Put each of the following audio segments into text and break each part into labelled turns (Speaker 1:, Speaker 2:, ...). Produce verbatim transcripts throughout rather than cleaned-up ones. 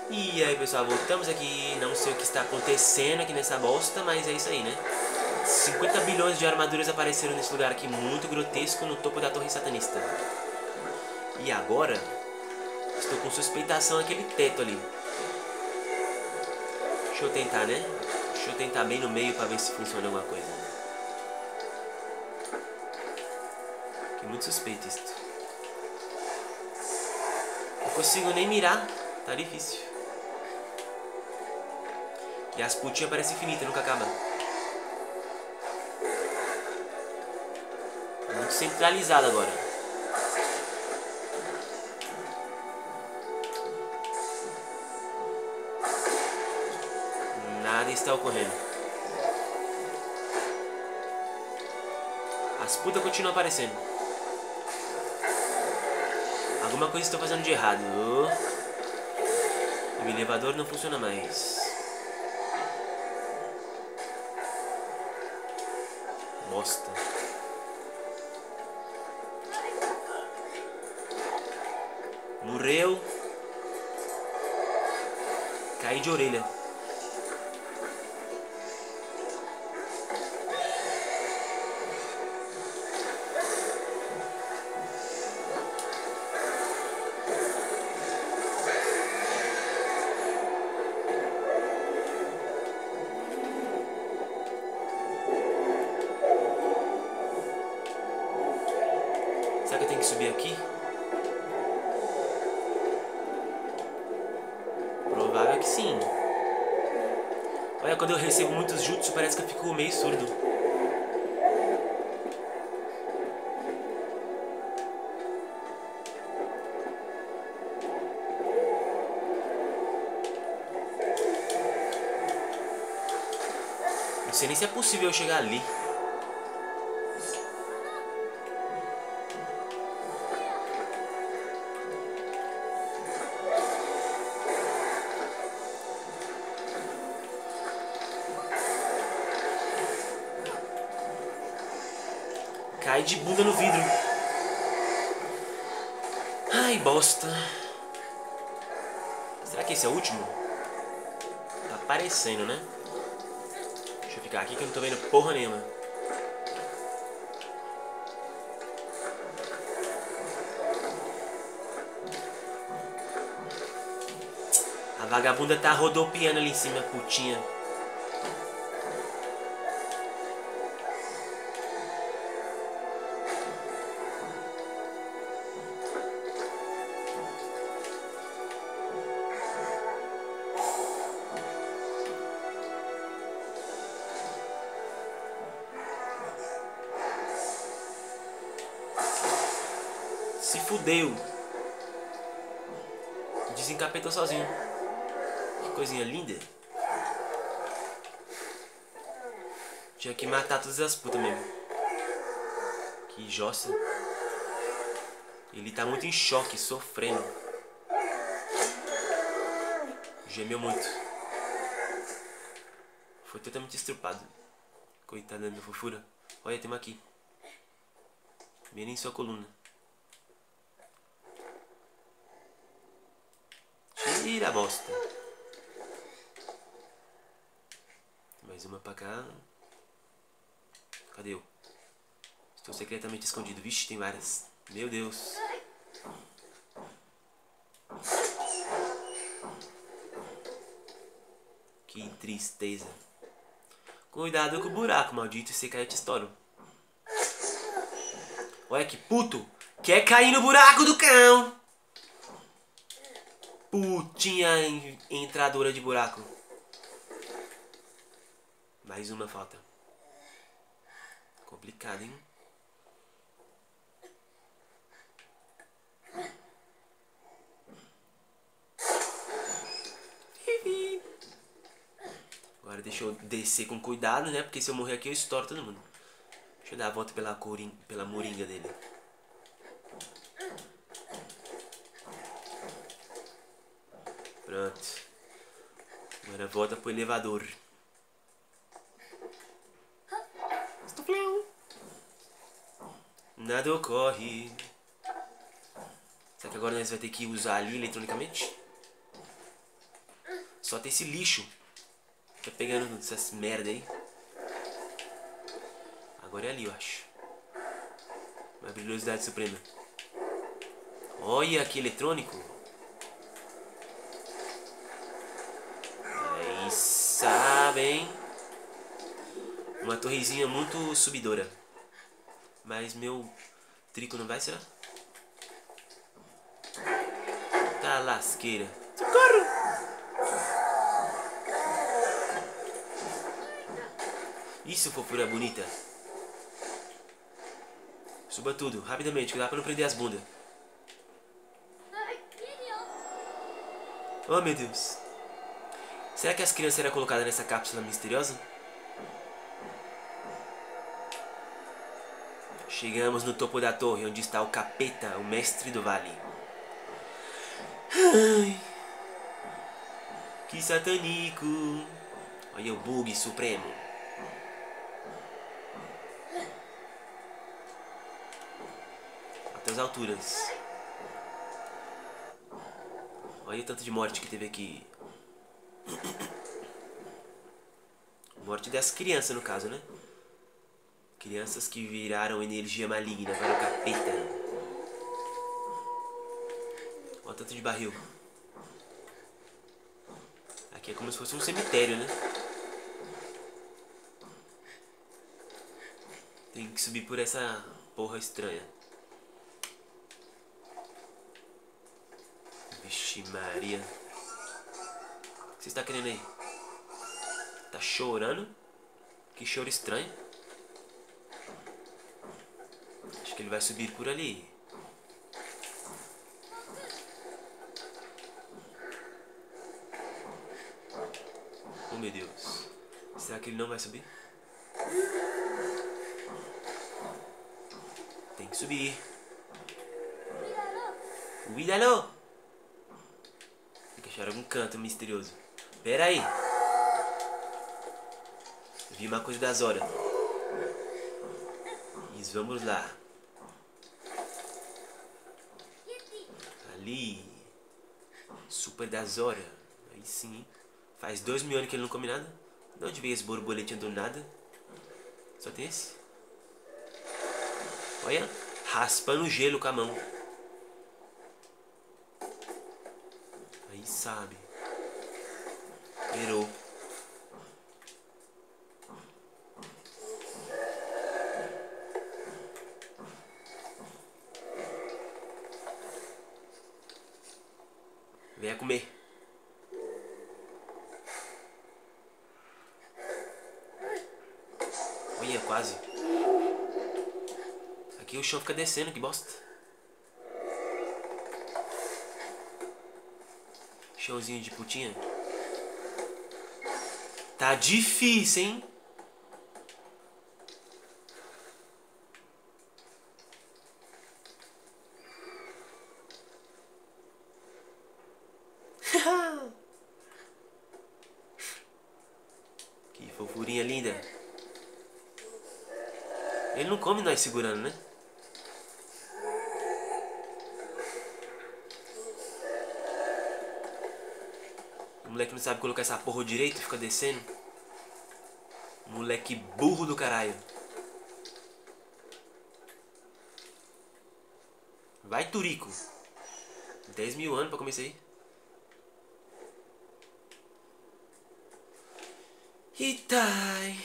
Speaker 1: E aí pessoal, voltamos aqui, não sei o que está acontecendo aqui nessa bosta, mas é isso aí, né? cinquenta bilhões de armaduras apareceram nesse lugar aqui muito grotesco no topo da torre satanista. E agora, estou com suspeitação aquele teto ali. Deixa eu tentar, né? Deixa eu tentar bem no meio pra ver se funciona alguma coisa. Que muito suspeito isso. Não consigo nem mirar, tá difícil. E as putinhas parecem infinitas, nunca acaba. Muito centralizado agora. Nada está ocorrendo. As putas continuam aparecendo. Alguma coisa estou fazendo de errado. O elevador não funciona mais. Bosta. Morreu. Caí de orelha. Será que eu tenho que subir aqui? Provável que sim. Olha, quando eu recebo muitos jutsu, parece que eu fico meio surdo. Não sei nem se é possível eu chegar ali. Cai de bunda no vidro. Ai, bosta. Será que esse é o último? Tá parecendo, né? Deixa eu ficar aqui que eu não tô vendo porra nenhuma. A vagabunda tá rodopiando ali em cima, putinha. Se fudeu. Desencapetou sozinho. Que coisinha linda. Tinha que matar todas as putas mesmo. Que jossa. Ele tá muito em choque, sofrendo. Gemeu muito. Foi totalmente estrupado. Coitada da minha fofura. Olha, tem uma aqui. Bem em sua coluna. Tira a bosta. Mais uma pra cá. Cadê eu? Estou secretamente escondido. Vixe, tem várias. Meu Deus. Que tristeza. Cuidado com o buraco, maldito. Se cair, eu te estouro. Olha que puto. Quer cair no buraco do cão. Putinha entradora de buraco. Mais uma falta. Complicado, hein? Agora deixa eu descer com cuidado, né? Porque se eu morrer aqui eu estouro todo mundo. Deixa eu dar a volta pela, corin... pela moringa dele. Pronto. Agora volta pro elevador. Nada ocorre. Será que agora nós vamos ter que usar ali eletronicamente? Só tem esse lixo. Tá pegando essas merda aí. Agora é ali, eu acho. Uma brilhosidade suprema. Olha que eletrônico. Aí sabe, hein? Uma torrezinha muito subidora. Mas meu trico não vai, será? Tá lasqueira. Socorro! Isso, fofura bonita. Suba tudo, rapidamente, que dá pra não prender as bundas. Oh, meu Deus. Será que as crianças eram colocadas nessa cápsula misteriosa? Chegamos no topo da torre, onde está o capeta, o mestre do vale. Ai, que satânico. Olha o bug supremo. Até as alturas. Olha o tanto de morte que teve aqui. Morte das crianças, no caso, né? Crianças que viraram energia maligna para o capeta. Olha o tanto de barril. Aqui é como se fosse um cemitério, né? Tem que subir por essa porra estranha. Vixe Maria. O que você está querendo aí? Tá chorando? Que choro estranho. Acho que ele vai subir por ali. Oh, meu Deus. Será que ele não vai subir? Tem que subir. Cuidado! Tem que achar algum canto misterioso. Pera aí. Vi uma coisa da Zora. Mas vamos lá. Ali. Super da Zora. Aí sim. Faz dois mil anos que ele não come nada. De onde veio esse borboletinho do nada? Só tem esse. Olha. Raspando o gelo com a mão. Aí sabe. Errou. Venha comer. Olha, quase. Aqui o chão fica descendo, que bosta. Chãozinho de putinha. Tá difícil, hein? Que fofurinha linda. Ele não come nós segurando, né? O moleque não sabe colocar essa porra direito e fica descendo. Moleque burro do caralho. Vai, Turico. dez mil anos pra começar aí. Itai.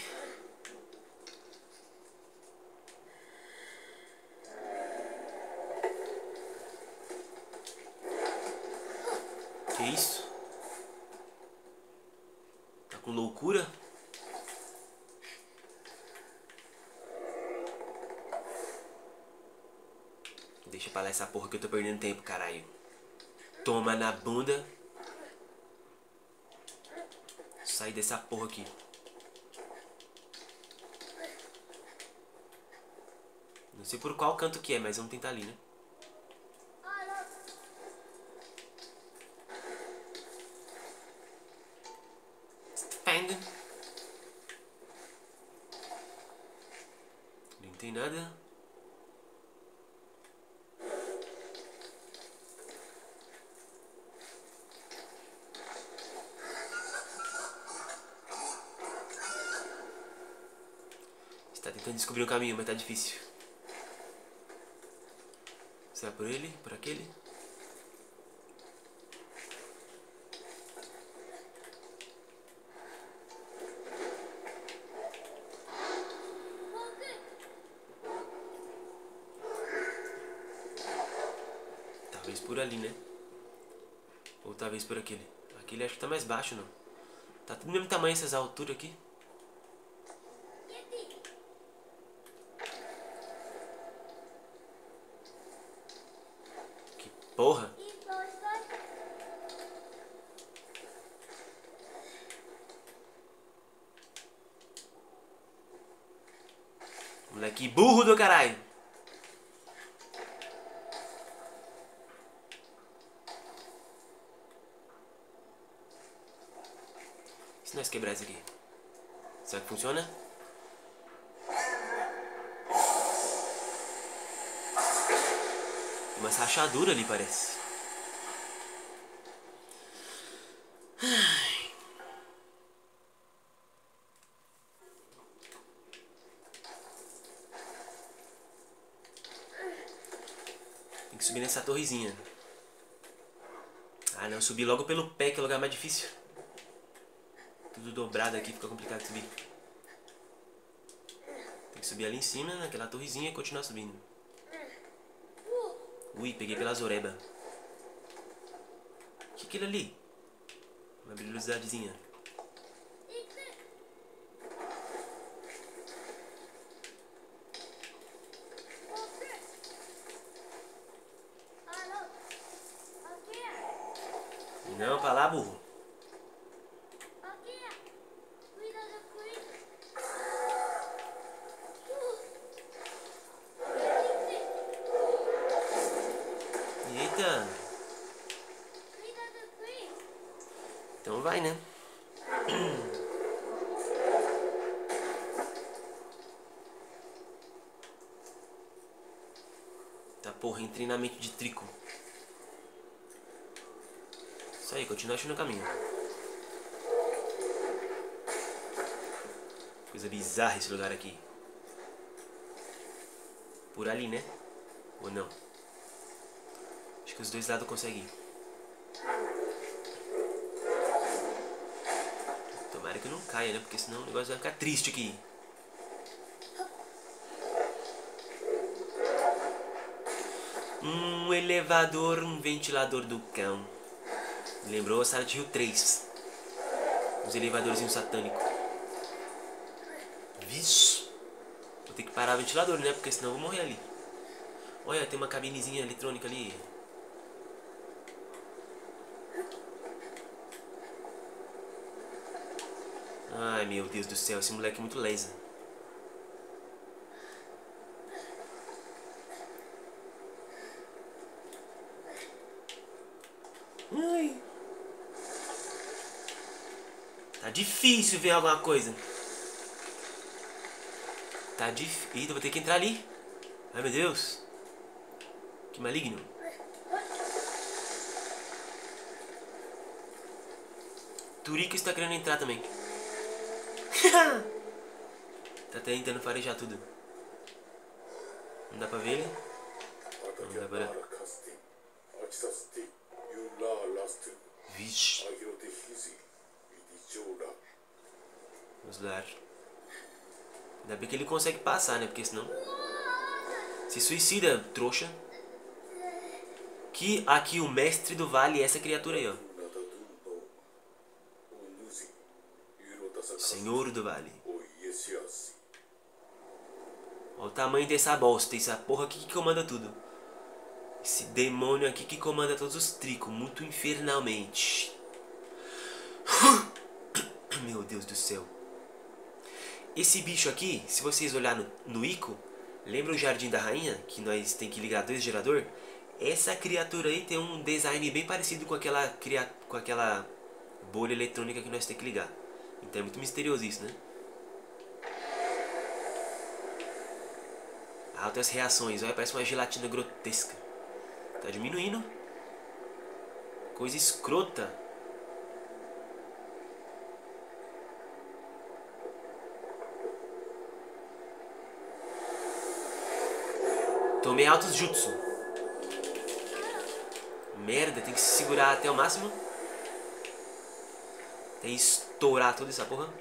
Speaker 1: Que isso? Tá com loucura? Deixa pra lá essa porra que eu tô perdendo tempo, caralho. Toma na bunda. Sai dessa porra aqui. Não sei por qual canto que é, mas vamos tentar ali, né? Ainda. Não tem nada. Tentando descobrir o caminho, mas tá difícil. Será por ele? Por aquele? Talvez por ali, né? Ou talvez por aquele. Aquele acho que tá mais baixo, não. Tá tudo do mesmo tamanho essas alturas aqui. Que porra! Moleque burro do caralho! E se nós quebrar isso aqui? Será que funciona? Tem uma rachadura ali, parece. Tem que subir nessa torrezinha. Ah não, subir logo pelo pé, que é o lugar mais difícil. Tudo dobrado aqui, fica complicado de subir. Tem que subir ali em cima, naquela torrezinha, e continuar subindo. Ui, peguei pela zoreba. O que é aquilo ali? Uma brilhosidadezinha. Não, pra lá, burro. Eita. Então vai, né? Tá, porra, entrei na mente de Trico. Isso aí, continua achando o caminho. Coisa bizarra esse lugar aqui. Por ali, né? Ou não? Acho que os dois lados conseguem ir. Tomara que não caia, né? Porque senão o negócio vai ficar triste aqui. Um elevador, um ventilador do cão. Lembrou a Silent Hill três. Os elevadorzinhos satânicos. Vixe. Vou ter que parar o ventilador, né? Porque senão eu vou morrer ali. Olha, tem uma cabinezinha eletrônica ali. Ai, meu Deus do céu. Esse moleque é muito laser. Ai. Tá difícil ver alguma coisa. Tá difícil. Eita, vou ter que entrar ali. Ai, meu Deus. Que maligno. Turico está querendo entrar também. Tá tentando farejar tudo. Não dá pra ver ele? Não dá pra... Vixe. Vamos lá. Ainda bem que ele consegue passar, né? Porque senão... Se suicida, trouxa. Que aqui o mestre do vale é essa criatura aí, ó. Senhor do vale. Olha o tamanho dessa bosta. Essa porra aqui que comanda tudo. Esse demônio aqui que comanda todos os tricos. Muito infernalmente. Meu Deus do céu. Esse bicho aqui, se vocês olharem no, no Ico, lembra o Jardim da Rainha? Que nós tem que ligar dois geradores? Essa criatura aí tem um design bem parecido com aquela, com aquela bolha eletrônica que nós tem que ligar. Então é muito misterioso isso, né? Altas reações, olha, parece uma gelatina grotesca. Tá diminuindo. Coisa escrota. Tomei altos jutsu. Merda, tem que se segurar até o máximo. Até estourar toda essa porra.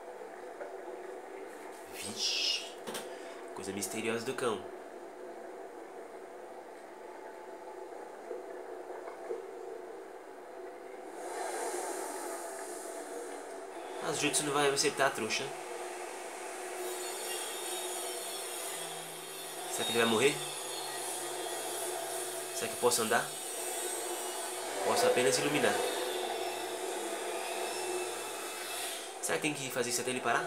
Speaker 1: Vixe. Coisa misteriosa do cão. As jutsu não vai acertar a trouxa. Será que ele vai morrer? Será que eu posso andar? Posso apenas iluminar. Será que tem que fazer isso até ele parar?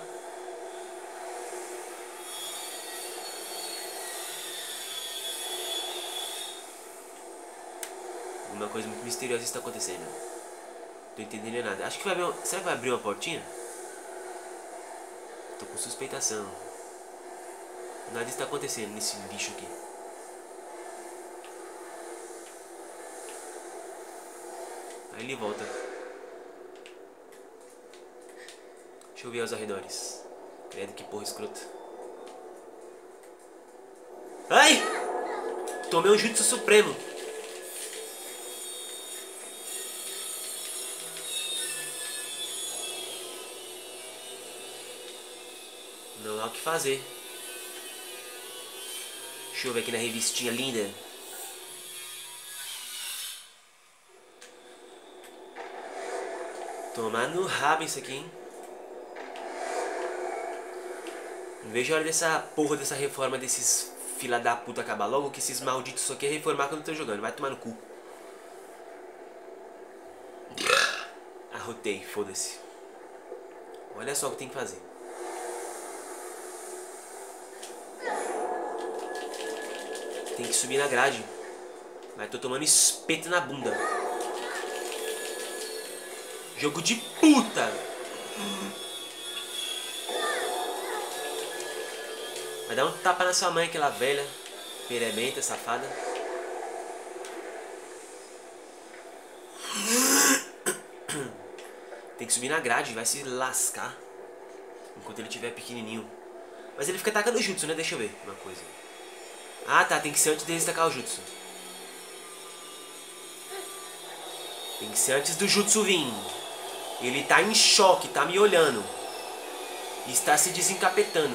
Speaker 1: Alguma coisa muito misteriosa está acontecendo. Não tô entendendo nada. Acho que vai abrir uma... Será que vai abrir uma portinha? Tô com suspeitação. Nada está acontecendo nesse bicho aqui. Aí ele volta. Deixa eu ver aos arredores. Credo, que porra escrota. Ai! Tomei um jutsu supremo. Não há o que fazer. Deixa eu ver aqui na revistinha linda. Tomar no rabo isso aqui, hein? Não vejo a hora dessa porra dessa reforma desses fila da puta acabar logo, que esses malditos só querem reformar quando estão jogando. Vai tomar no cu. Arrotei, foda-se. Olha só o que tem que fazer. Tem que subir na grade. Mas tô tomando espeto na bunda. Jogo de puta! Vai dar um tapa na sua mãe, aquela velha perebenta, safada. Tem que subir na grade, vai se lascar. Enquanto ele estiver pequenininho. Mas ele fica tacando o jutsu, né? Deixa eu ver uma coisa. Ah, tá. Tem que ser antes dele tacar o jutsu. Tem que ser antes do jutsu vir. Ele tá em choque, tá me olhando. E está se desencapetando.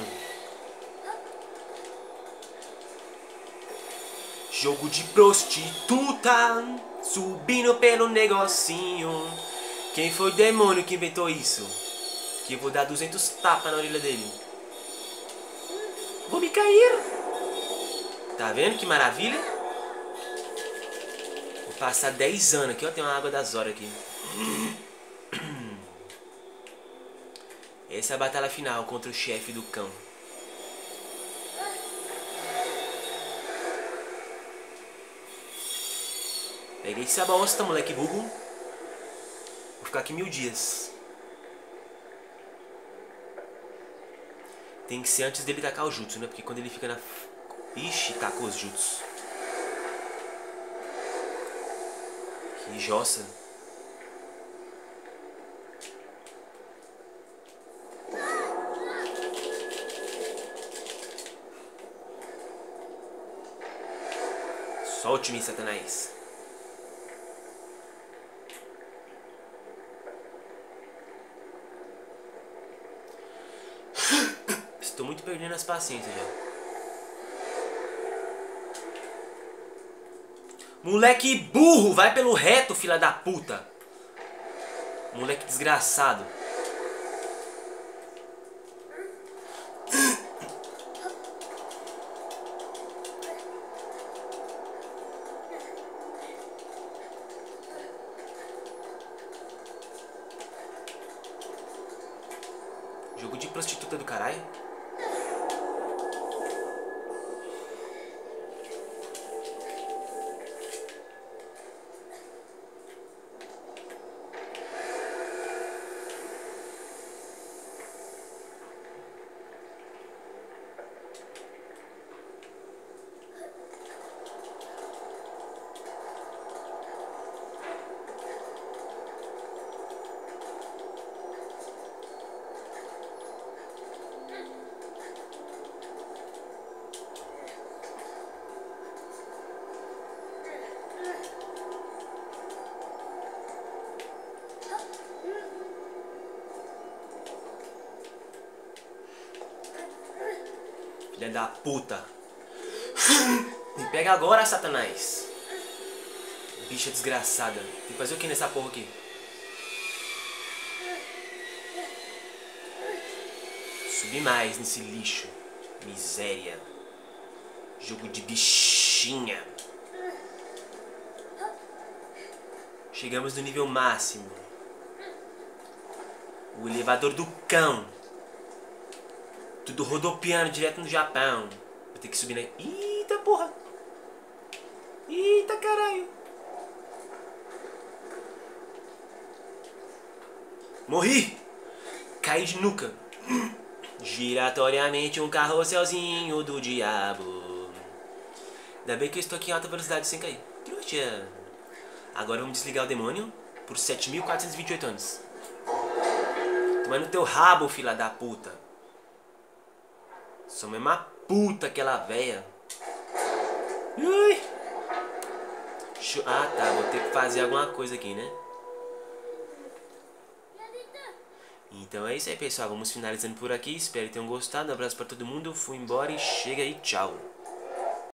Speaker 1: Jogo de prostituta, subindo pelo negocinho. Quem foi o demônio que inventou isso? Que eu vou dar duzentos tapas na orelha dele. Vou me cair. Tá vendo que maravilha? Vou passar dez anos aqui, ó. Tem uma água das horas aqui. Essa é a batalha final contra o chefe do cão. Peguei essa bosta, moleque burro. Vou ficar aqui mil dias. Tem que ser antes dele tacar o jutsu, né? Porque quando ele fica na... Ixi, tacou os jutsu. Que jossa. Solte-me, Satanás. Estou muito perdendo as paciências já. Moleque burro, vai pelo reto, filha da puta. Moleque desgraçado. Jogo de prostituta do caralho. Filha da puta. Me pega agora, Satanás. Bicha desgraçada. Tem que fazer o que nessa porra aqui? Subir mais nesse lixo. Miséria. Jogo de bichinha. Chegamos no nível máximo. O elevador do cão. Tudo rodopiando direto no Japão. Vou ter que subir na... Eita porra. Eita caralho. Morri. Caí de nuca. Giratoriamente um carrosselzinho do diabo. Ainda bem que eu estou aqui em alta velocidade sem cair. Trouxa. Agora vamos desligar o demônio por sete mil quatrocentos e vinte e oito anos. Toma no teu rabo, filha da puta. Sou mesmo uma puta aquela véia. Ui. Ah tá, vou ter que fazer alguma coisa aqui, né? Então é isso aí, pessoal. Vamos finalizando por aqui. Espero que tenham gostado. Um abraço pra todo mundo. Fui embora e chega aí. Tchau.